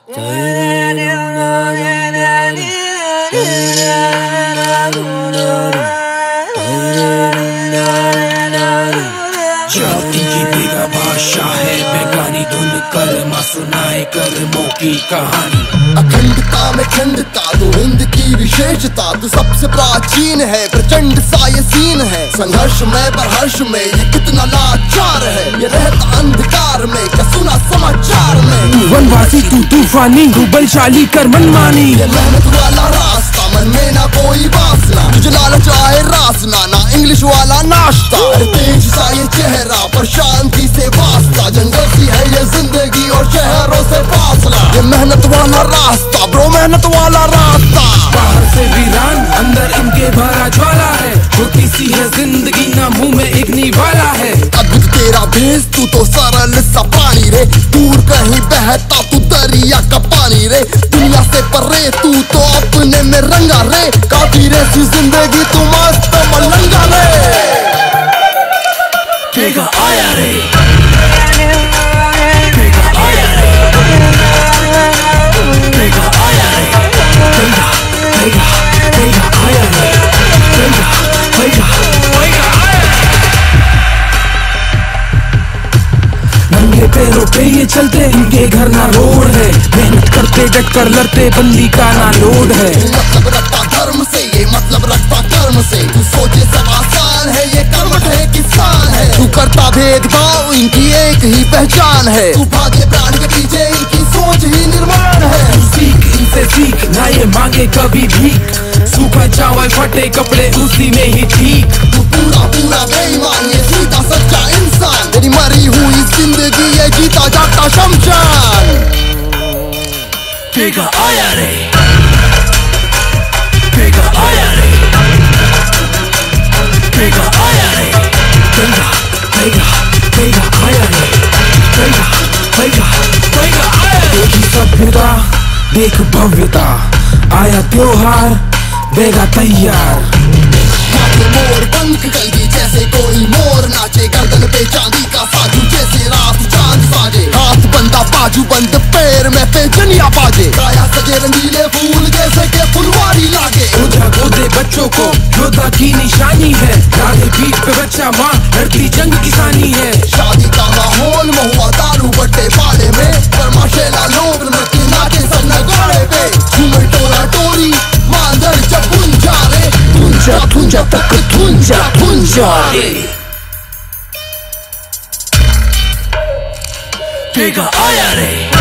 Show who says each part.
Speaker 1: जाति की बेगा भाषा है, बेगानी धुन कर्मा सुनाए कर्मों की कहानी।
Speaker 2: अखंडता में खंडता तो हिंद की विशेषता, तो सबसे प्राचीन है, प्रचंड सा ये सीन है। संघर्ष में बरहर्ष में ये कितना लाचार है, ये रहता अंधकार में क्या सुना समाचार में।
Speaker 1: वनवासी तू तूफानी, तू बलशाली कर मनमानी।
Speaker 2: ये मेहनत वाला रास्ता, मन में ना कोई वासना, तुझे लालच आए रासना, ना इंग्लिश वाला नाश्ता। तेज सा ये चेहरा पर शांति से वास्ता, जंगल सी है ये जिंदगी और शहरों से फासला। ये मेहनत वाला रास्ता ब्रो, मेहनत वाला रास्ता।
Speaker 1: बाहर से वीरान, अंदर इनके भरा ज्वाला है। छोटी सी है जिंदगी, ना मुंह में एक निवाला है।
Speaker 2: अद्भुत तेरा भेस, तू तो सरल सा पानी रे, दूर कहीं बहता तू दरिया का पानी रे। दुनिया से परे तू तो अपने में रंगा रे, काफी रे सी जिंदगी तू मस्त मलंगा रे।
Speaker 1: बेगा आया रे, बेगा आया रे, बेगा आया रे, बेगा बेगा बेगा आया रे, बेगा बेगा बेगा आया रे। नंगे पैरों पे ये चलते, इनके घर ना रोड है। मेहनत करते डट कर लड़ते, बंदी का ना लोड है।
Speaker 2: मतलब रखता धर्म से, ये मतलब रखता कर्म से। तू सोचे सब आसान है, ये कर्मठ है किसान है। तू करता भेदभाव, इनकी एक ही पहचान है। तू भागे प्राण के पीछे, इनकी सोच ही निर्माण है।
Speaker 1: सीख इनसे सीख, ना ये मांगे कभी भीख। सूखा चावल फटे कपड़े उसी में ही ठीक।
Speaker 2: तू पूरा पूरा बेईमान, ये सीधा सच्चा इंसान। तेरी मरी हुई जिंदगी, ये जीता जाता शमशान।
Speaker 1: बेगा आया रे, बेगा आया रे, बेगा आया रे, बेगा बेगा बेगा आया रे, बेगा बेगा बेगा आया रे। देखी सभ्यता देख भव्यता, आया त्योहार बेगा तैयार।
Speaker 2: मोर पंख कलगी जैसे कोई मोर नाचे, गर्दन पे चांदी का साजू जैसे रात चांद साजे। हाथ बंदा बाजू बंद, पैर में पेचनिया बाजे। काया सजे रंगीले फूल जैसे के फुलवारी लागे।
Speaker 1: उधर गोदे बच्चों को योद्धा की निशानी है। राधे पीठ पे बच्चा, माँ लड़की जंग किसानी है।
Speaker 2: शादी का माहौल महुआ दारू बट्टे पाले में, परमाशेला लोग नृत्य नाचे सब नगाड़े पे। झूमे टोला टोरी मांदर जब गुंजा रे, गुंजा गुंजा तक गुंजा गुंजा रे।
Speaker 1: बेगा आया रे।